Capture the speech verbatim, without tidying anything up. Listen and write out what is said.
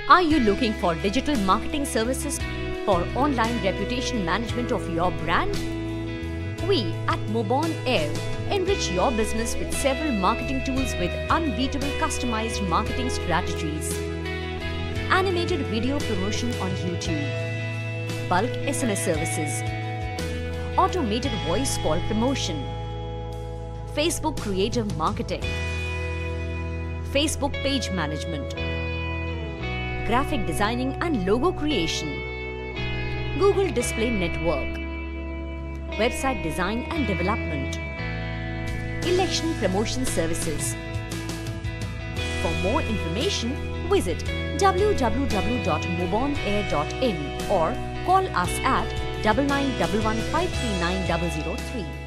Are you looking for digital marketing services for online reputation management of your brand? We at Mobon Air enrich your business with several marketing tools with unbeatable customized marketing strategies. Animated video promotion on YouTube, bulk S M S services, automated voice call promotion, Facebook creative marketing, Facebook page management, graphic designing and logo creation, Google Display Network, website design and development, election promotion services. For more information, visit w w w dot mobonair dot in or call us at nine nine one one five three nine zero zero three.